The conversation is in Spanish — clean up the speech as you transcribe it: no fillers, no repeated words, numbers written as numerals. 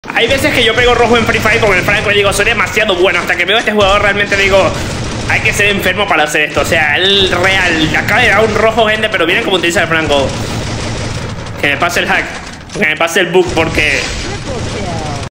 Hay veces que yo pego rojo en Free Fire con el Franco y digo, soy demasiado bueno. Hasta que veo a este jugador realmente digo, hay que ser enfermo para hacer esto. O sea, el real acaba de dar un rojo, gente, pero miren cómo utiliza el Franco. Que me pase el hack, que me pase el bug, porque